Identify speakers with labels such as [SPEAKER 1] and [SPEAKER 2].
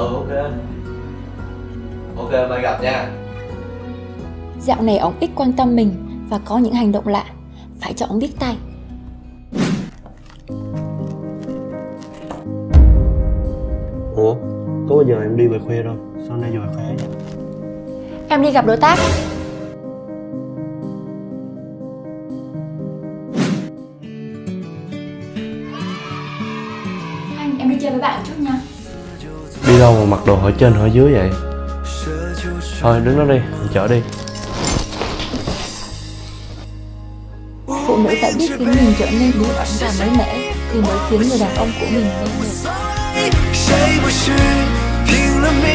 [SPEAKER 1] Ok. Ok, mai gặp nha.
[SPEAKER 2] Dạo này ông ít quan tâm mình và có những hành động lạ, phải cho ông biết tay.
[SPEAKER 3] Ủa, có bao giờ em đi về khuya đâu, sao nay giờ về khuya vậy?
[SPEAKER 2] Em đi gặp đối tác. Anh, em đi chơi với bạn chút nha.
[SPEAKER 3] Đi đâu mà mặc đồ hỏi trên hỏi dưới vậy? Thôi đứng đó đi, mình chở đi.
[SPEAKER 2] Phụ nữ phải biết khiến mình trở nên bí ẩn và mới mẻ thì mới khiến người đàn ông của mình nên được.